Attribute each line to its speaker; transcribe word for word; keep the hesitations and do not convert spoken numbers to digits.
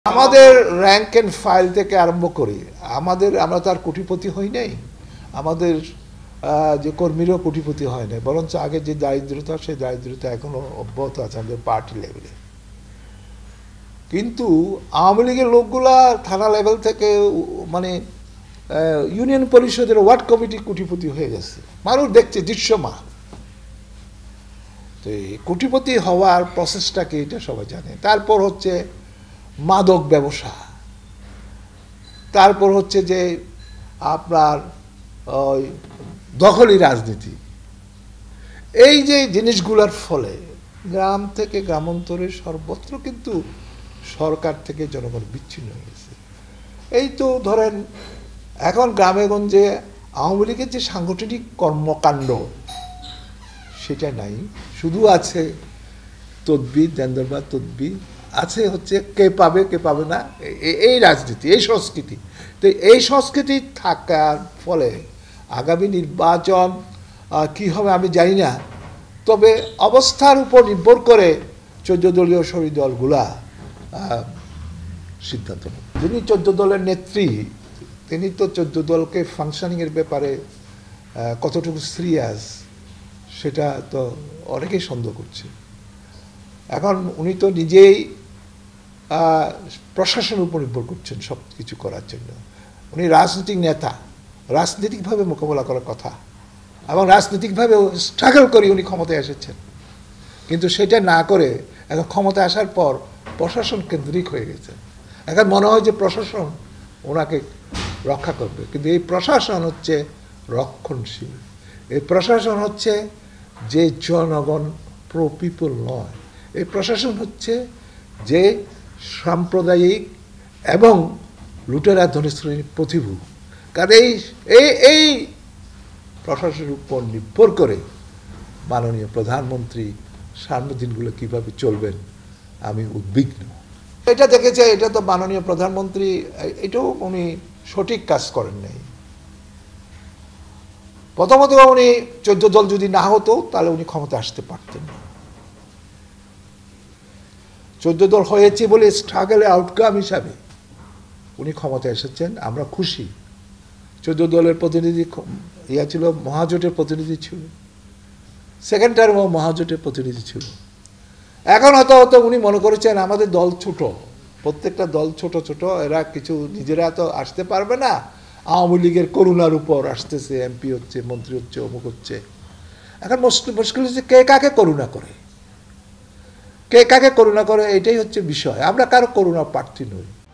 Speaker 1: আমাদের rank and file থেকে আরম্ভ করি আমাদের আমরা তো আর কোটিপতি হই নাই, আমাদের যে কর্মীরাও কোটিপতি হয় নাই, বরঞ্চ আগে যে দারিদ্রতা সেই দারিদ্রতা এখনো অব্যাহত আছে আমাদের পার্টি লেভেলে। কিন্তু আওয়ামী লীগের লোকগুলা থানা লেভেল থেকে মানে ইউনিয়ন পরিষদের ওয়ার্ড কমিটি কোটিপতি হয়ে গেছে, মানুষ দেখছে দৃশ্যমান। তো এই কোটিপতি হওয়ার প্রসেসটাকে এটা সবাই জানে। তারপর হচ্ছে মাদক ব্যবসা, তারপর হচ্ছে যে আপনার ওই দখলি রাজনীতি। এই যে জিনিসগুলোর ফলে গ্রাম থেকে গ্রামান্তরে সর্বত্র কিন্তু সরকার থেকে জনগণ বিচ্ছিন্ন হয়ে গেছে। এই তো ধরেন এখন গ্রামে গঞ্জে আওয়ামী লীগের যে সাংগঠনিক কর্মকাণ্ড সেটা নাই, শুধু আছে তদবির, দেনদরবার তদবির আছে, হচ্ছে কে পাবে কে পাবে না, এই রাজনীতি, এই সংস্কৃতি। তো এই সংস্কৃতি থাকার ফলে আগামী নির্বাচন কি হবে আমি জানি না, তবে অবস্থার উপর নির্ভর করে চোদ্দ দলীয় শরীর দলগুলা সিদ্ধান্ত নেবে। যিনি চোদ্দ দলের নেত্রী তিনি তো চোদ্দ দলকে ফাংশনিংয়ের ব্যাপারে কতটুকু সিরিয়াস সেটা তো অনেকেই সন্দেহ করছে। এখন উনি তো নিজেই প্রশাসনের উপর নির্ভর করছেন সব কিছু করার জন্য। উনি রাজনৈতিক নেতা, রাজনৈতিকভাবে মোকাবেলা করার কথা, এবং রাজনৈতিকভাবে স্ট্রাগল করে উনি ক্ষমতায় এসেছেন। কিন্তু সেটা না করে এখন ক্ষমতায় আসার পর প্রশাসন কেন্দ্রিক হয়ে গেছে। এখন মনে হয় যে প্রশাসন ওনাকে রক্ষা করবে, কিন্তু এই প্রশাসন হচ্ছে রক্ষণশীল। এই প্রশাসন হচ্ছে যে জনগণ প্রো পিপল নয়। এই প্রশাসন হচ্ছে যে সাম্প্রদায়িক এবং লুটেরা ধনী শ্রেণীর প্রতিভূ। কারণ এই এই প্রশাসনের উপর নির্ভর করে মাননীয় প্রধানমন্ত্রী সামনে দিনগুলো কীভাবে চলবেন আমি উদ্বিগ্ন। এটা দেখেছে, এটা তো মাননীয় প্রধানমন্ত্রী এটাও উনি সঠিক কাজ করেন নাই। প্রথমত উনি চোদ্দ দল যদি না হতো তাহলে উনি ক্ষমতা আসতে পারতেন না। চোদ্দ দল হয়েছে বলে স্ট্রাগলের আউটকাম হিসাবে উনি ক্ষমতা এসেছেন, আমরা খুশি। চোদ্দ দলের প্রতিনিধি ইয়া ছিল, মহাজোটের প্রতিনিধি ছিল, সেকেন্ড টার্মও মহাজোটের প্রতিনিধি ছিল। এখন হয়তো হয়তো উনি মনে করেছেন আমাদের দল ছোট, প্রত্যেকটা দল ছোট ছোট, এরা কিছু নিজেরা তো আসতে পারবে না, আওয়ামী লীগের করুণার উপর আসতেছে, এমপি হচ্ছে, মন্ত্রী হচ্ছে, অমুক হচ্ছে। এখন মুশকিল হচ্ছে কে কাকে করুণা করে, কে কাকে করুণা করে, এটাই হচ্ছে বিষয়। আমরা কারো করুণা প্রার্থী নই।